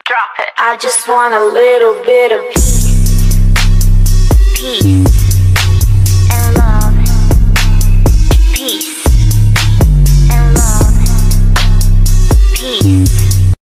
I just want a little bit of peace.